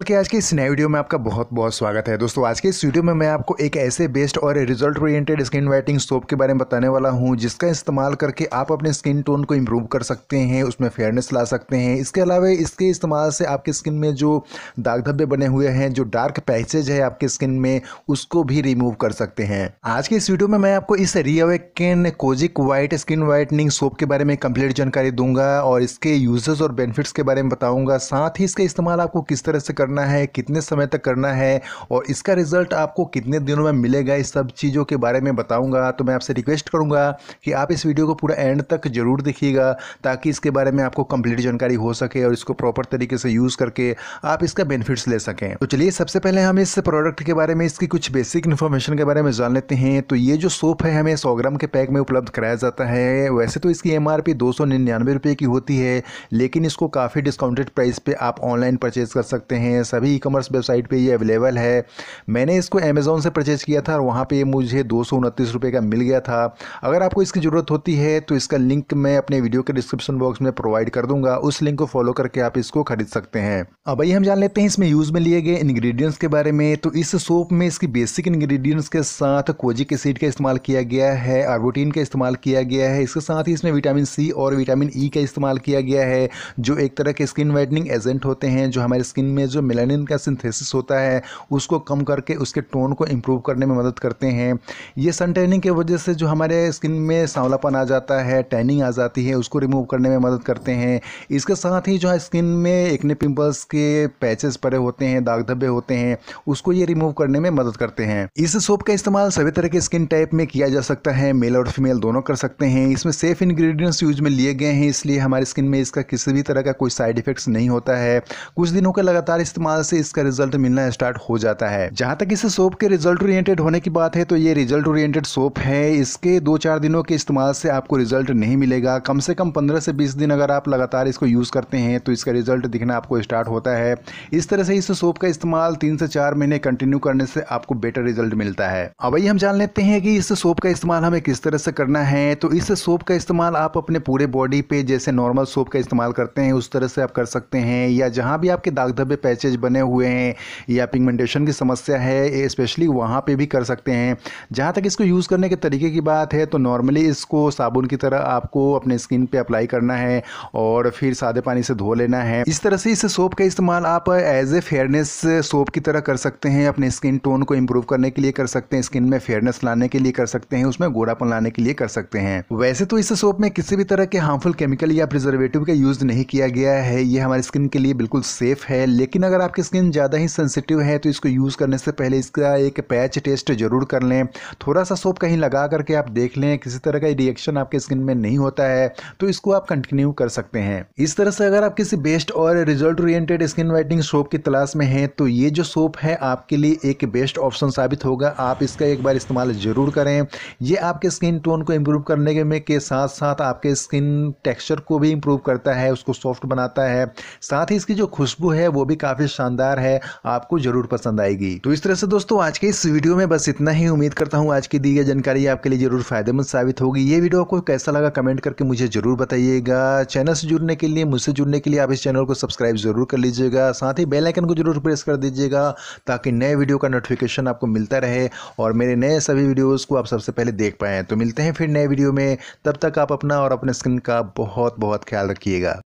के आज के इस नए वीडियो में आपका बहुत बहुत स्वागत है। दोस्तों आज के इस वीडियो में मैं आपको एक ऐसे बेस्ट और result oriented skin whitening soap के बारे में बताने वाला हूं जिसका इस्तेमाल करके आप अपने स्किन टोन को इम्प्रूव कर सकते हैं, उसमें फेयरनेस ला सकते हैं। इसके अलावा इसके इस्तेमाल से आपके स्किन में जो दाग धब्बे बने हुए हैं, जो डार्क पैचेज है आपके स्किन में, उसको भी रिमूव कर सकते हैं। आज के इस वीडियो में मैं आपको इस reawaken kojic white skin whitening soap के बारे में कंप्लीट जानकारी दूंगा और इसके यूजेस और बेनिफिट्स के बारे में बताऊंगा। साथ ही इसका इस्तेमाल आपको किस तरह से करना है, कितने समय तक करना है और इसका रिजल्ट आपको कितने दिनों में मिलेगा, इस सब चीज़ों के बारे में बताऊंगा। तो मैं आपसे रिक्वेस्ट करूंगा कि आप इस वीडियो को पूरा एंड तक जरूर देखिएगा ताकि इसके बारे में आपको कंप्लीट जानकारी हो सके और इसको प्रॉपर तरीके से यूज़ करके आप इसका बेनिफिट्स ले सकें। तो चलिए सबसे पहले हम इस प्रोडक्ट के बारे में, इसकी कुछ बेसिक इन्फॉर्मेशन के बारे में जान लेते हैं। तो ये जो सोप है हमें 100 ग्राम के पैक में उपलब्ध कराया जाता है। वैसे तो इसकी MRP 299 रुपये की होती है, लेकिन इसको काफ़ी डिस्काउंटेड प्राइस पे आप ऑनलाइन परचेज कर सकते हैं। सभी ई-कॉमर्स वेबसाइट पे ये अवेलेबल है। मैंने इसको अमेज़ॉन से परचेज किया था और वहाँ पे मुझे 229 रुपये का मिल गया था। अगर आपको इसकी ज़रूरत होती है तो इसका लिंक मैं अपने वीडियो के डिस्क्रिप्शन बॉक्स में प्रोवाइड कर दूंगा। उस लिंक को फॉलो करके आप इसको खरीद सकते हैं। अब आइए हम जान लेते हैं इसमें यूज़ में लिए गए इंग्रेडिएंट्स के बारे में। तो इस सोप में इसकी बेसिक इंग्रेडिएंट्स के साथ कोजिक एसिड का इस्तेमाल किया गया है, आर्बुटिन का इस्तेमाल किया गया है। इसके साथ ही इसमें विटामिन C और विटामिन E का इस्तेमाल किया गया है, जो एक तरह के स्किन वाइटनिंग एजेंट होते हैं, जो हमारे स्किन में जो मेलानिन का सिंथेसिस होता है उसको कम करके उसके टोन को इम्प्रूव करने में मदद करते हैं। ये सन टैनिंग की वजह से जो हमारे स्किन में सांवलापन आ जाता है, टैनिंग आ जाती है, उसको रिमूव करने में मदद करते हैं। इसके साथ ही जो है स्किन में एक्ने पिंपल्स के पैचेस पड़े होते हैं, दाग धब्बे होते हैं, उसको ये रिमूव करने में मदद करते हैं। इस सोप का इस्तेमाल सभी तरह के स्किन टाइप में किया जा सकता है, मेल और फीमेल दोनों कर सकते हैं। इसमें सेफ इंग्रेडिएंट्स यूज में लिए गए हैं, इसलिए हमारी स्किन में इसका किसी भी तरह का कोई साइड इफेक्ट्स नहीं होता है। कुछ दिनों के लगातार इस्तेमाल से इसका रिजल्ट मिलना स्टार्ट हो जाता है। जहां तक इस सोप के रिजल्ट ओरिएंटेड होने की बात है तो ये रिजल्ट ओरिएंटेड सोप है। इसके 2-4 दिनों के इस्तेमाल से आपको रिजल्ट नहीं मिलेगा। कम से कम 15 से 20 दिन अगर आप लगातार इसको यूज करते हैं तो इसका रिजल्ट दिखना आपको स्टार्ट होता है। इस तरह से इस सोप का इस्तेमाल 3 से 4 महीने कंटिन्यू करने से आपको बेटर रिजल्ट मिलता है। अब आइए हम जान लेते हैं कि इस सोप का इस्तेमाल हमें किस तरह से करना है। तो इस सोप का इस्तेमाल आप अपने पूरे बॉडी पे जैसे नॉर्मल सोप का इस्तेमाल करते हैं उस तरह से आप कर सकते हैं, या जहां भी आपके दाग धब्बे पैचेज बने हुए हैं या पिगमेंटेशन की समस्या है स्पेशली वहां पे भी कर सकते हैं। जहां तक इसको यूज़ करने के तरीके की बात है तो नॉर्मली इसको साबुन की तरह आपको अपने स्किन पे अप्लाई करना है और फिर सादे पानी से धो लेना है। इस तरह से इस सोप का इस्तेमाल आप एज ए फेयरनेस सोप की तरह कर सकते हैं, अपने स्किन टोन को इम्प्रूव करने के लिए कर सकते हैं, स्किन में फेयरनेस लाने के लिए कर सकते हैं, उसमें गोरापन लाने के लिए कर सकते हैं। वैसे तो इस सोप में किसी भी तरह के हार्मफुल केमिकल या प्रिजर्वेटिव का यूज नहीं किया गया है, ये हमारी स्किन के लिए बिल्कुल सेफ है। लेकिन अगर आपकी स्किन ज़्यादा ही सेंसिटिव है तो इसको यूज़ करने से पहले इसका एक पैच टेस्ट जरूर कर लें। थोड़ा सा सोप कहीं लगा करके आप देख लें, किसी तरह का रिएक्शन आपके स्किन में नहीं होता है तो इसको आप कंटिन्यू कर सकते हैं। इस तरह से अगर आप किसी बेस्ट और result oriented skin whitening soap की तलाश में हैं तो ये जो सोप है आपके लिए एक बेस्ट ऑप्शन साबित होगा। आप इसका एक बार इस्तेमाल जरूर करें। ये आपके स्किन टोन को इम्प्रूव करने के साथ साथ आपके स्किन टेक्सचर को भी इम्प्रूव करता है, उसको सॉफ्ट बनाता है। साथ ही इसकी जो खुशबू है वो भी काफ़ी शानदार है, आपको जरूर पसंद आएगी। तो इस तरह से दोस्तों आज के इस वीडियो में बस इतना ही। उम्मीद करता हूँ आज की दी गई जानकारी आपके लिए जरूर फायदेमंद साबित होगी। ये वीडियो आपको कैसा लगा कमेंट करके मुझे जरूर बताइएगा। चैनल से जुड़ने के लिए, मुझसे जुड़ने के लिए आप इस चैनल को सब्सक्राइब जरूर कर लीजिएगा। साथ ही बेल आइकन को जरूर प्रेस कर दीजिएगा ताकि नए वीडियो का नोटिफिकेशन आपको मिलता रहे और मेरे नए सभी वीडियोज़ को आप सबसे पहले देख पाएँ। तो मिलते हैं फिर नए वीडियो में, तब तक आप अपना और अपने स्किन का बहुत बहुत ख्याल रखिएगा।